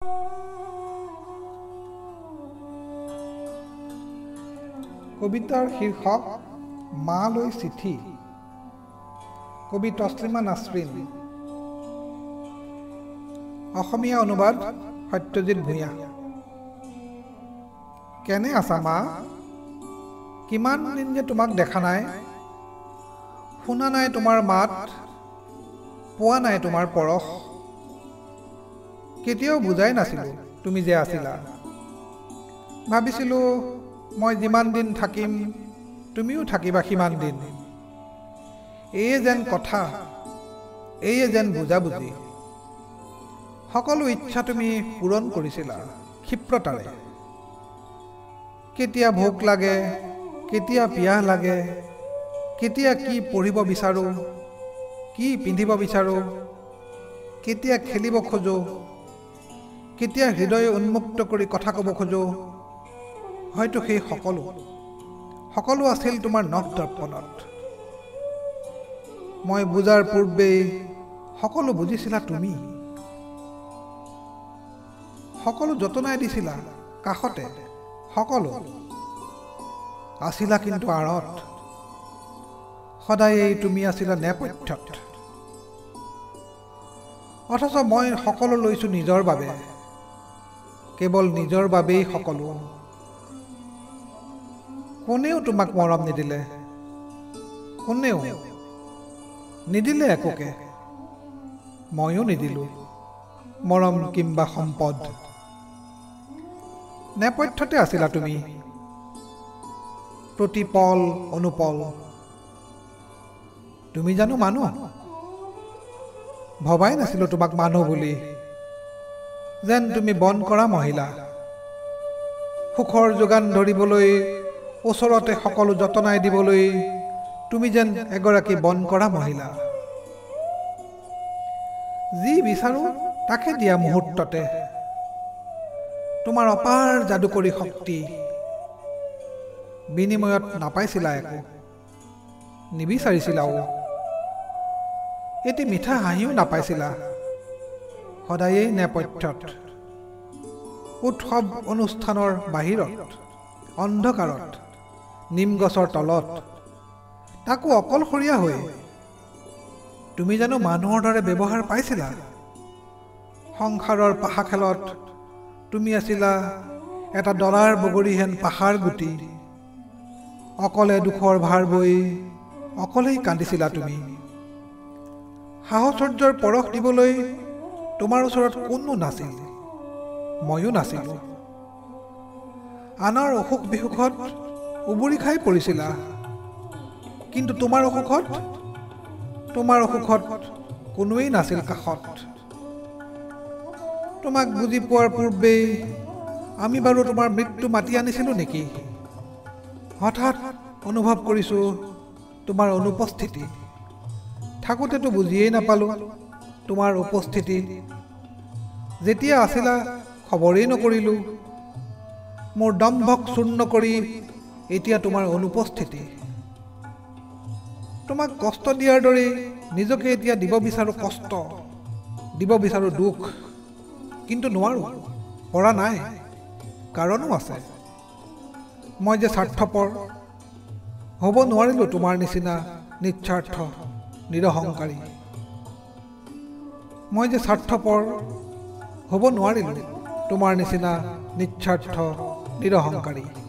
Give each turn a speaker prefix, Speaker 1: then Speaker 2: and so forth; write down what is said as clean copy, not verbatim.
Speaker 1: কবিতাৰ শীৰ্ষক মালৈ চিঠি। কবি তছলিমা নাছৰিন। অসমীয়া অনুবাদ সত্যজিৎ ভূঞা। কেনে আছা মা? কিমান দিন যে তোমাক দেখা নাই, শুনা নাই তোমাৰ মাত, পোৱা নাই তোমাৰ পৰশ। কেতিয়াও বুজাই নাছিলো তুমি যে আছিলা। ভাবিছিলোঁ মই যিমান দিন থাকিম তুমিও থাকিবা সিমান দিন। এয়ে যেন কথা, এয়ে যেন বুজাবুজি। সকলো ইচ্ছা তুমি পূৰণ কৰিছিলা ক্ষিপ্ৰতাৰে। কেতিয়া ভোক লাগে, কেতিয়া পিয়াহ লাগে, কেতিয়া কি পঢ়িব বিচাৰোঁ, কি পিন্ধিব বিচাৰোঁ, কেতিয়া খেলিব খোজোঁ, কেতিয়া হৃদয় উন্মুক্ত কৰি কথা ক'ব খোজোঁ। হয়তো সেই সকলো আছিল তোমাৰ নখ দৰ্পণত। মই বুজাৰ পূৰ্বেই সকলো বুজিছিলা তুমি। সকলো যতনাই দিছিলা কাষতে, সকলো আছিলা কিন্তু আঁৰত। সদায়েই তুমি আছিলা নেপথ্যত। অথচ মই সকলো লৈছোঁ নিজৰ বাবে, কেৱল নিজৰ বাবেই সকলো। কোনেও তোমাক মৰম নিদিলে, কোনেও নিদিলে একোকে। ময়ো নিদিলোঁ মৰম কিম্বা সম্পদ। নেপথ্যতে আছিলা তুমি প্ৰতি পল অনুপল। তুমি জানো মানুহ? ভবাই নাছিলোঁ তোমাক মানুহ বুলি। যেন তুমি বন কৰা মহিলা, সুখৰ যোগান ধৰিবলৈ, ওচৰতে সকলো যতনাই দিবলৈ তুমি যেন এগৰাকী বন কৰা মহিলা। যি বিচাৰোঁ তাকে দিয়া মুহূৰ্ততে। তোমাৰ অপাৰ যাদুকৰী শক্তি। বিনিময়ত নাপাইছিলা একো, নিবিচাৰিছিলাও। এটি মিঠা হাঁহিও নাপাইছিলা। সদায়েই নেপথ্যত, উৎসৱ অনুষ্ঠানৰ বাহিৰত, অন্ধকাৰত, নিম গছৰ তলত, তাকো অকলশৰীয়া হৈ। তুমি জানো মানুহৰ দৰে ব্যৱহাৰ পাইছিলা? সংসাৰৰ পাশা খেলত তুমি আছিলা এটা ডলাৰ বগৰীহেন পাহাৰ গুটি। অকলে দুখৰ ভাৰ বৈ অকলেই কান্দিছিলা তুমি। সাহচৰ্যৰ পৰশ দিবলৈ তোমাৰ ওচৰত কোনো নাছিল, ময়ো নাছিলোঁ। আনৰ অসুখ বিসুখত উবুৰি খাই পৰিছিলা, কিন্তু তোমাৰ অসুখত কোনোৱেই নাছিল কাষত। তোমাক বুজি পোৱাৰ পূৰ্বেই আমি বাৰু তোমাৰ মৃত্যু মাতি আনিছিলোঁ নেকি? হঠাৎ অনুভৱ কৰিছোঁ তোমাৰ অনুপস্থিতি। থাকোঁতেতো বুজিয়েই নাপালোঁ তোমাৰ উপস্থিতি। যেতিয়া আছিলা খবৰেই নকৰিলোঁ। মোৰ দম্ভক চূৰ্ণ কৰি এতিয়া তোমাৰ অনুপস্থিতি। তোমাক কষ্ট দিয়াৰ দৰেই নিজকে এতিয়া দিব বিচাৰোঁ কষ্ট, দিব বিচাৰোঁ দুখ। কিন্তু নোৱাৰোঁ, পৰা নাই। কাৰণো আছে। মই যে স্বাৰ্থপৰ, হ'ব নোৱাৰিলোঁ তোমাৰ নিচিনা নিস্বাৰ্থ নিৰহংকাৰী। মই যে স্বাৰ্থপৰ, হ'ব নোৱাৰিলোঁ তোমাৰ নিচিনা নিস্বাৰ্থ নিৰহংকাৰী।